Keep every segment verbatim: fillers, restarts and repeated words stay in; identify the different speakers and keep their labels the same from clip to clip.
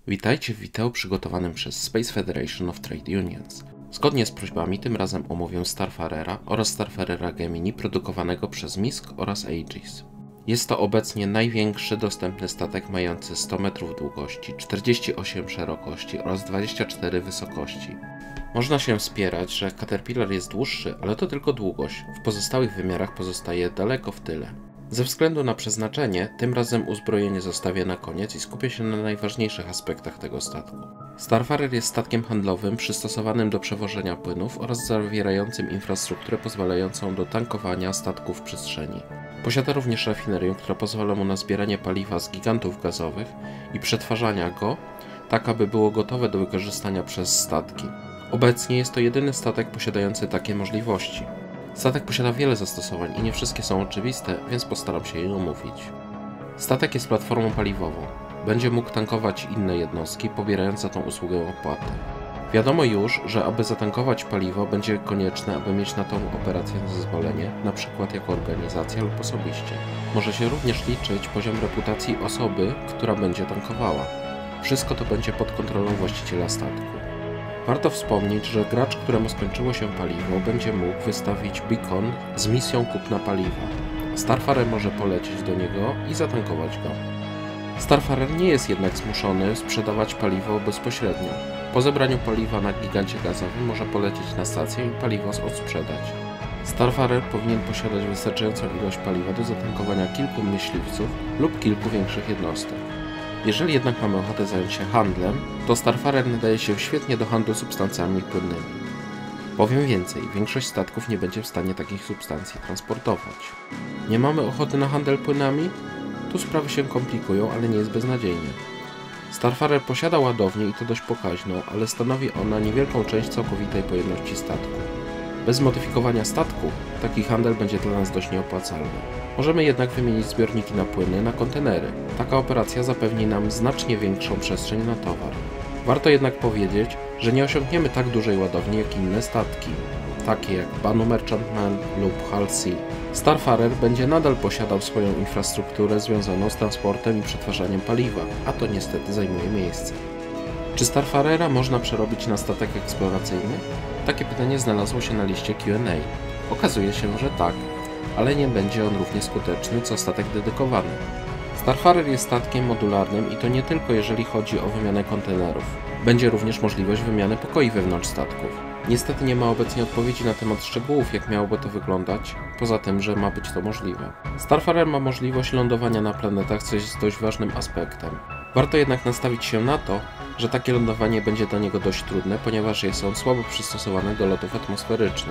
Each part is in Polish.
Speaker 1: Witajcie w wideo przygotowanym przez Space Federation of Trade Unions. Zgodnie z prośbami tym razem omówię Starfarera oraz Starfarera Gemini produkowanego przez M I S C oraz Aegis. Jest to obecnie największy dostępny statek mający sto metrów długości, czterdzieści osiem szerokości oraz dwadzieścia cztery wysokości. Można się spierać, że Caterpillar jest dłuższy, ale to tylko długość, w pozostałych wymiarach pozostaje daleko w tyle. Ze względu na przeznaczenie, tym razem uzbrojenie zostawię na koniec i skupię się na najważniejszych aspektach tego statku. Starfarer jest statkiem handlowym przystosowanym do przewożenia płynów oraz zawierającym infrastrukturę pozwalającą do tankowania statków w przestrzeni. Posiada również rafinerię, która pozwala mu na zbieranie paliwa z gigantów gazowych i przetwarzania go, tak aby było gotowe do wykorzystania przez statki. Obecnie jest to jedyny statek posiadający takie możliwości. Statek posiada wiele zastosowań i nie wszystkie są oczywiste, więc postaram się je omówić. Statek jest platformą paliwową. Będzie mógł tankować inne jednostki, pobierając za tą usługę opłatę. Wiadomo już, że aby zatankować paliwo, będzie konieczne, aby mieć na tą operację zezwolenie, np. jako organizacja lub osobiście. Może się również liczyć poziom reputacji osoby, która będzie tankowała. Wszystko to będzie pod kontrolą właściciela statku. Warto wspomnieć, że gracz, któremu skończyło się paliwo, będzie mógł wystawić beacon z misją kupna paliwa. Starfarer może polecieć do niego i zatankować go. Starfarer nie jest jednak zmuszony sprzedawać paliwo bezpośrednio. Po zebraniu paliwa na gigancie gazowym może polecieć na stację i paliwo odsprzedać. Starfarer powinien posiadać wystarczającą ilość paliwa do zatankowania kilku myśliwców lub kilku większych jednostek. Jeżeli jednak mamy ochotę zająć się handlem, to Starfarer nadaje się świetnie do handlu substancjami płynnymi. Powiem więcej, większość statków nie będzie w stanie takich substancji transportować. Nie mamy ochoty na handel płynami? Tu sprawy się komplikują, ale nie jest beznadziejnie. Starfarer posiada ładownię i to dość pokaźną, ale stanowi ona niewielką część całkowitej pojemności statku. Bez modyfikowania statku taki handel będzie dla nas dość nieopłacalny. Możemy jednak wymienić zbiorniki na płyny na kontenery. Taka operacja zapewni nam znacznie większą przestrzeń na towar. Warto jednak powiedzieć, że nie osiągniemy tak dużej ładowni jak inne statki, takie jak Banu Merchantman lub Hull Sea. Starfarer będzie nadal posiadał swoją infrastrukturę związaną z transportem i przetwarzaniem paliwa, a to niestety zajmuje miejsce. Czy Starfarera można przerobić na statek eksploracyjny? Takie pytanie znalazło się na liście Q and A. Okazuje się, że tak, ale nie będzie on równie skuteczny co statek dedykowany. Starfarer jest statkiem modularnym i to nie tylko jeżeli chodzi o wymianę kontenerów. Będzie również możliwość wymiany pokoi wewnątrz statków. Niestety nie ma obecnie odpowiedzi na temat szczegółów, jak miałoby to wyglądać, poza tym, że ma być to możliwe. Starfarer ma możliwość lądowania na planetach, co jest dość ważnym aspektem. Warto jednak nastawić się na to, że takie lądowanie będzie dla niego dość trudne, ponieważ jest on słabo przystosowany do lotów atmosferycznych.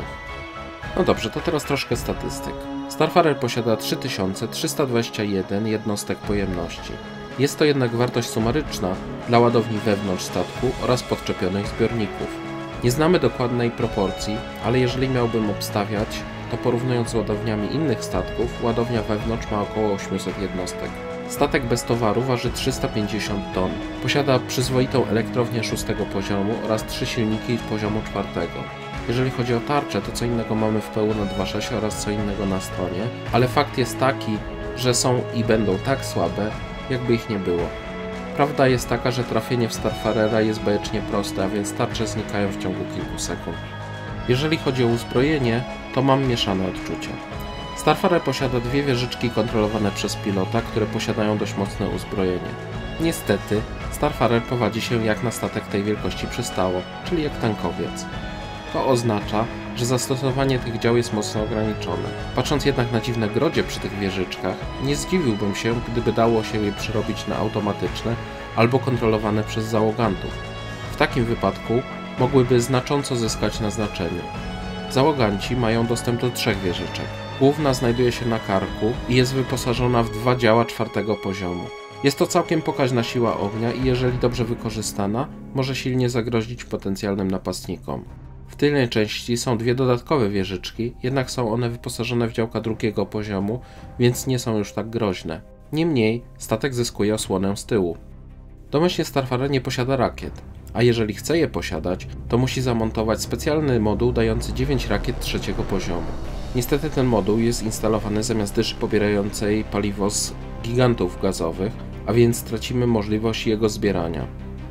Speaker 1: No dobrze, to teraz troszkę statystyk. Starfarer posiada trzy tysiące trzysta dwadzieścia jeden jednostek pojemności. Jest to jednak wartość sumaryczna dla ładowni wewnątrz statku oraz podczepionych zbiorników. Nie znamy dokładnej proporcji, ale jeżeli miałbym obstawiać, to porównując z ładowniami innych statków, ładownia wewnątrz ma około osiemset jednostek. Statek bez towaru waży trzysta pięćdziesiąt ton. Posiada przyzwoitą elektrownię szóstego poziomu oraz trzy silniki poziomu czwartego. Jeżeli chodzi o tarczę, to co innego mamy w P U na dwa sześć oraz co innego na stronie, ale fakt jest taki, że są i będą tak słabe, jakby ich nie było. Prawda jest taka, że trafienie w Starfarera jest bajecznie proste, a więc tarcze znikają w ciągu kilku sekund. Jeżeli chodzi o uzbrojenie, to mam mieszane odczucia. Starfarer posiada dwie wieżyczki kontrolowane przez pilota, które posiadają dość mocne uzbrojenie. Niestety, Starfarer prowadzi się jak na statek tej wielkości przystało, czyli jak tankowiec. To oznacza, że zastosowanie tych dział jest mocno ograniczone. Patrząc jednak na dziwne grodzie przy tych wieżyczkach, nie zdziwiłbym się, gdyby dało się je przerobić na automatyczne albo kontrolowane przez załogantów. W takim wypadku mogłyby znacząco zyskać na znaczeniu. Załoganci mają dostęp do trzech wieżyczek. Główna znajduje się na karku i jest wyposażona w dwa działa czwartego poziomu. Jest to całkiem pokaźna siła ognia i jeżeli dobrze wykorzystana, może silnie zagrozić potencjalnym napastnikom. W tylnej części są dwie dodatkowe wieżyczki, jednak są one wyposażone w działka drugiego poziomu, więc nie są już tak groźne. Niemniej, statek zyskuje osłonę z tyłu. Domyślnie Starfarer nie posiada rakiet, a jeżeli chce je posiadać, to musi zamontować specjalny moduł dający dziewięć rakiet trzeciego poziomu. Niestety ten moduł jest instalowany zamiast dyszy pobierającej paliwo z gigantów gazowych, a więc tracimy możliwość jego zbierania.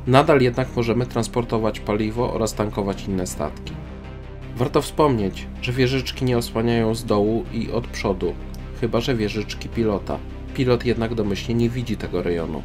Speaker 1: Nadal jednak możemy transportować paliwo oraz tankować inne statki. Warto wspomnieć, że wieżyczki nie osłaniają z dołu i od przodu, chyba że wieżyczki pilota. Pilot jednak domyślnie nie widzi tego rejonu.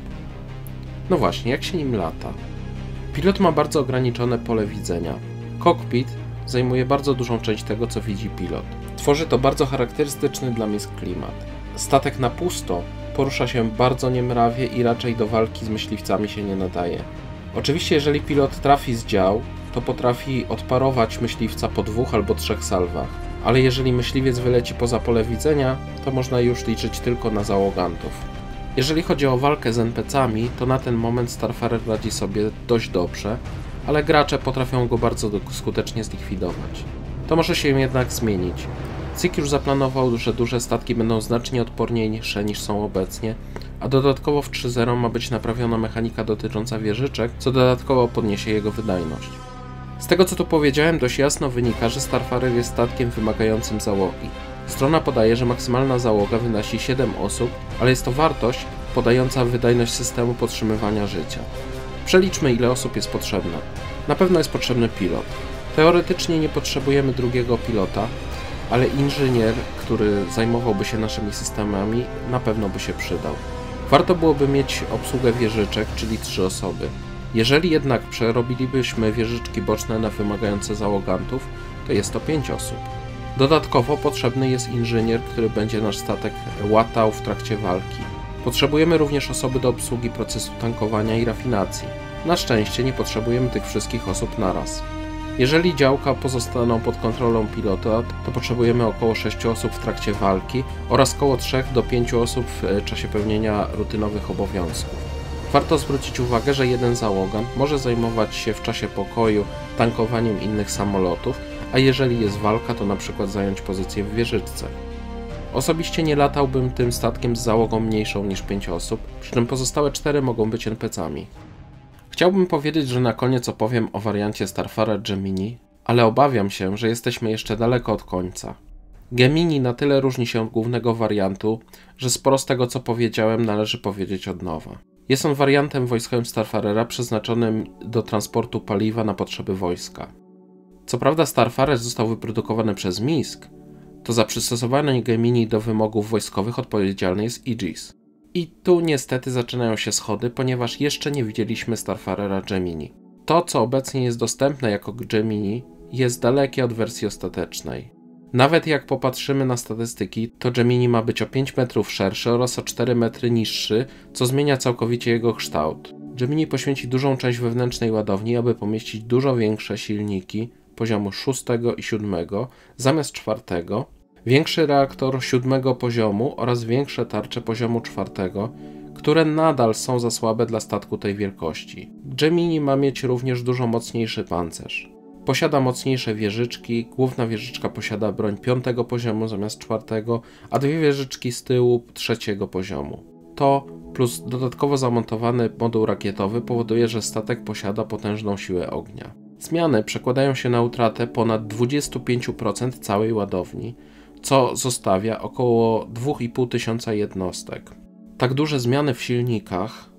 Speaker 1: No właśnie, jak się nim lata? Pilot ma bardzo ograniczone pole widzenia. Cockpit zajmuje bardzo dużą część tego, co widzi pilot. Tworzy to bardzo charakterystyczny dla misk klimat. Statek na pusto porusza się bardzo niemrawie i raczej do walki z myśliwcami się nie nadaje. Oczywiście, jeżeli pilot trafi z dział, to potrafi odparować myśliwca po dwóch albo trzech salwach. Ale jeżeli myśliwiec wyleci poza pole widzenia, to można już liczyć tylko na załogantów. Jeżeli chodzi o walkę z en pe ce ami, to na ten moment Starfarer radzi sobie dość dobrze, ale gracze potrafią go bardzo skutecznie zlikwidować. To może się jednak zmienić. Cyk już zaplanował, że duże statki będą znacznie odporniejsze niż są obecnie, a dodatkowo w trzy zero ma być naprawiona mechanika dotycząca wieżyczek, co dodatkowo podniesie jego wydajność. Z tego, co tu powiedziałem, dość jasno wynika, że Starfarer jest statkiem wymagającym załogi. Strona podaje, że maksymalna załoga wynosi siedem osób, ale jest to wartość podająca wydajność systemu podtrzymywania życia. Przeliczmy, ile osób jest potrzebne. Na pewno jest potrzebny pilot. Teoretycznie nie potrzebujemy drugiego pilota, ale inżynier, który zajmowałby się naszymi systemami, na pewno by się przydał. Warto byłoby mieć obsługę wieżyczek, czyli trzy osoby. Jeżeli jednak przerobilibyśmy wieżyczki boczne na wymagające załogantów, to jest to pięć osób. Dodatkowo potrzebny jest inżynier, który będzie nasz statek łatał w trakcie walki. Potrzebujemy również osoby do obsługi procesu tankowania i rafinacji. Na szczęście nie potrzebujemy tych wszystkich osób naraz. Jeżeli działka pozostaną pod kontrolą pilota, to potrzebujemy około sześciu osób w trakcie walki oraz około trzech do pięciu osób w czasie pełnienia rutynowych obowiązków. Warto zwrócić uwagę, że jeden załogant może zajmować się w czasie pokoju tankowaniem innych samolotów, a jeżeli jest walka, to na przykład zająć pozycję w wieżyczce. Osobiście nie latałbym tym statkiem z załogą mniejszą niż pięć osób, przy czym pozostałe cztery mogą być en pe ce ami. Chciałbym powiedzieć, że na koniec opowiem o wariancie Starfarer Gemini, ale obawiam się, że jesteśmy jeszcze daleko od końca. Gemini na tyle różni się od głównego wariantu, że sporo z tego, co powiedziałem, należy powiedzieć od nowa. Jest on wariantem wojskowym Starfarera przeznaczonym do transportu paliwa na potrzeby wojska. Co prawda Starfarer został wyprodukowany przez misk, to za przystosowanie Gemini do wymogów wojskowych odpowiedzialny jest Aegis. I tu niestety zaczynają się schody, ponieważ jeszcze nie widzieliśmy Starfarera Gemini. To, co obecnie jest dostępne jako Gemini, jest dalekie od wersji ostatecznej. Nawet jak popatrzymy na statystyki, to Gemini ma być o pięć metrów szerszy oraz o cztery metry niższy, co zmienia całkowicie jego kształt. Gemini poświęci dużą część wewnętrznej ładowni, aby pomieścić dużo większe silniki poziomu szóstego i siódmego zamiast czwartego, większy reaktor siódmego poziomu oraz większe tarcze poziomu czwartego, które nadal są za słabe dla statku tej wielkości. Gemini ma mieć również dużo mocniejszy pancerz. Posiada mocniejsze wieżyczki, główna wieżyczka posiada broń piątego poziomu zamiast czwartego, a dwie wieżyczki z tyłu trzeciego poziomu. To plus dodatkowo zamontowany moduł rakietowy powoduje, że statek posiada potężną siłę ognia. Zmiany przekładają się na utratę ponad dwadzieścia pięć procent całej ładowni, co zostawia około dwa i pół tysiąca jednostek. Tak duże zmiany w silnikach,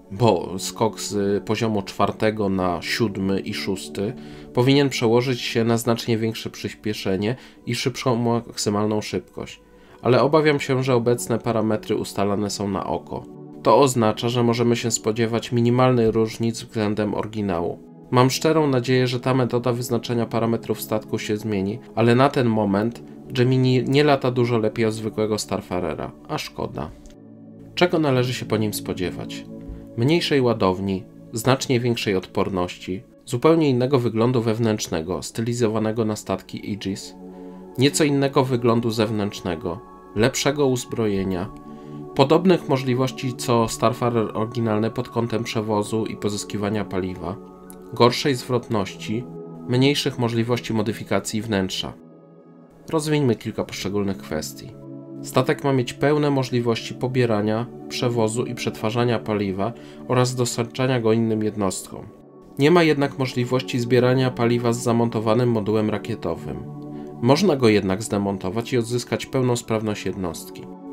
Speaker 1: bo skok z poziomu czwartego na siódmy i szósty powinien przełożyć się na znacznie większe przyspieszenie i szybszą maksymalną szybkość, ale obawiam się, że obecne parametry ustalane są na oko. To oznacza, że możemy się spodziewać minimalnych różnic względem oryginału. Mam szczerą nadzieję, że ta metoda wyznaczenia parametrów statku się zmieni, ale na ten moment Gemini nie lata dużo lepiej od zwykłego Starfarera, a szkoda. Czego należy się po nim spodziewać? Mniejszej ładowni, znacznie większej odporności, zupełnie innego wyglądu wewnętrznego, stylizowanego na statki Aegis, nieco innego wyglądu zewnętrznego, lepszego uzbrojenia, podobnych możliwości co Starfarer oryginalny pod kątem przewozu i pozyskiwania paliwa, gorszej zwrotności, mniejszych możliwości modyfikacji wnętrza. Rozwieńmy kilka poszczególnych kwestii. Statek ma mieć pełne możliwości pobierania, przewozu i przetwarzania paliwa oraz dostarczania go innym jednostkom. Nie ma jednak możliwości zbierania paliwa z zamontowanym modułem rakietowym. Można go jednak zdemontować i odzyskać pełną sprawność jednostki.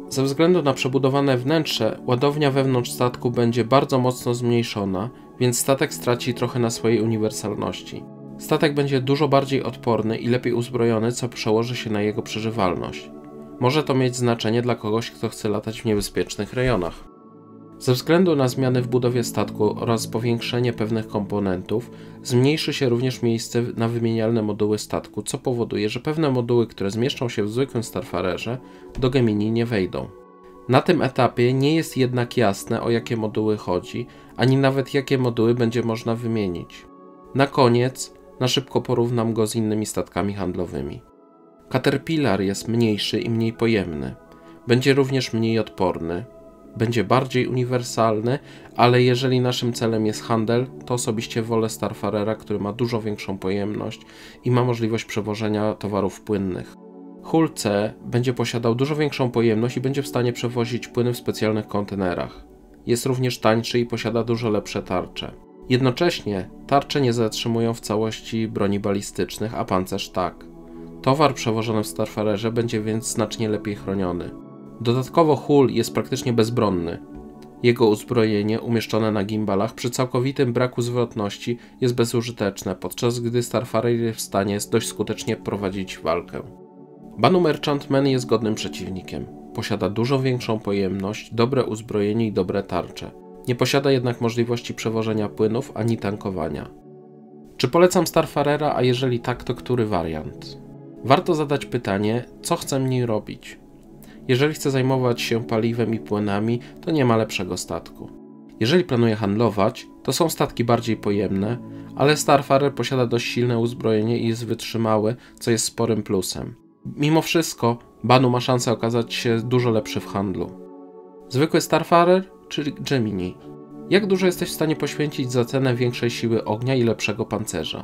Speaker 1: Ze względu na przebudowane wnętrze, ładownia wewnątrz statku będzie bardzo mocno zmniejszona, więc statek straci trochę na swojej uniwersalności. Statek będzie dużo bardziej odporny i lepiej uzbrojony, co przełoży się na jego przeżywalność. Może to mieć znaczenie dla kogoś, kto chce latać w niebezpiecznych rejonach. Ze względu na zmiany w budowie statku oraz powiększenie pewnych komponentów, zmniejszy się również miejsce na wymienialne moduły statku, co powoduje, że pewne moduły, które zmieszczą się w zwykłym Starfarerze, do Gemini nie wejdą. Na tym etapie nie jest jednak jasne, o jakie moduły chodzi, ani nawet jakie moduły będzie można wymienić. Na koniec, na szybko porównam go z innymi statkami handlowymi. Caterpillar jest mniejszy i mniej pojemny. Będzie również mniej odporny. Będzie bardziej uniwersalny, ale jeżeli naszym celem jest handel, to osobiście wolę Starfarera, który ma dużo większą pojemność i ma możliwość przewożenia towarów płynnych. Hull C będzie posiadał dużo większą pojemność i będzie w stanie przewozić płyny w specjalnych kontenerach. Jest również tańszy i posiada dużo lepsze tarcze. Jednocześnie tarcze nie zatrzymują w całości broni balistycznych, a pancerz tak. Towar przewożony w Starfarerze będzie więc znacznie lepiej chroniony. Dodatkowo Hull jest praktycznie bezbronny. Jego uzbrojenie umieszczone na gimbalach przy całkowitym braku zwrotności jest bezużyteczne, podczas gdy Starfarer jest w stanie dość skutecznie prowadzić walkę. Banu Merchantman jest godnym przeciwnikiem. Posiada dużo większą pojemność, dobre uzbrojenie i dobre tarcze. Nie posiada jednak możliwości przewożenia płynów ani tankowania. Czy polecam Starfarera, a jeżeli tak, to który wariant? Warto zadać pytanie, co chcę nim robić. Jeżeli chcę zajmować się paliwem i płynami, to nie ma lepszego statku. Jeżeli planuję handlować, to są statki bardziej pojemne, ale Starfarer posiada dość silne uzbrojenie i jest wytrzymały, co jest sporym plusem. Mimo wszystko, Banu ma szansę okazać się dużo lepszy w handlu. Zwykły Starfarer czy Gemini? Jak dużo jesteś w stanie poświęcić za cenę większej siły ognia i lepszego pancerza?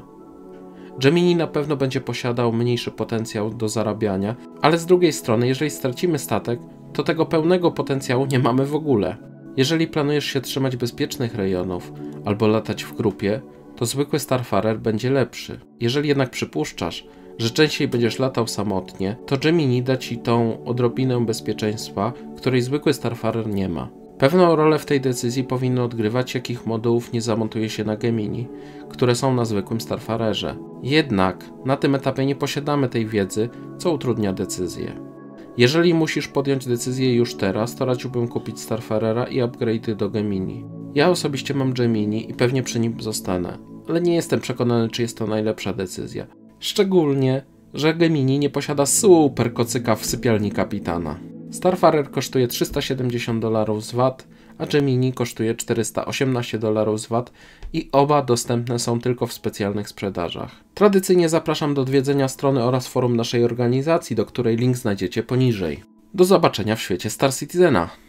Speaker 1: Gemini na pewno będzie posiadał mniejszy potencjał do zarabiania, ale z drugiej strony, jeżeli stracimy statek, to tego pełnego potencjału nie mamy w ogóle. Jeżeli planujesz się trzymać bezpiecznych rejonów albo latać w grupie, to zwykły Starfarer będzie lepszy. Jeżeli jednak przypuszczasz, że częściej będziesz latał samotnie, to Gemini da ci tą odrobinę bezpieczeństwa, której zwykły Starfarer nie ma. Pewną rolę w tej decyzji powinno odgrywać, jakich modułów nie zamontuje się na Gemini, które są na zwykłym Starfarerze. Jednak na tym etapie nie posiadamy tej wiedzy, co utrudnia decyzję. Jeżeli musisz podjąć decyzję już teraz, to radziłbym kupić Starfarera i upgrade'y do Gemini. Ja osobiście mam Gemini i pewnie przy nim zostanę, ale nie jestem przekonany, czy jest to najlepsza decyzja. Szczególnie, że Gemini nie posiada super kocyka w sypialni kapitana. Starfarer kosztuje trzysta siedemdziesiąt dolarów z V A T, a Gemini kosztuje czterysta osiemnaście dolarów z V A T i oba dostępne są tylko w specjalnych sprzedażach. Tradycyjnie zapraszam do odwiedzenia strony oraz forum naszej organizacji, do której link znajdziecie poniżej. Do zobaczenia w świecie Star Citizena.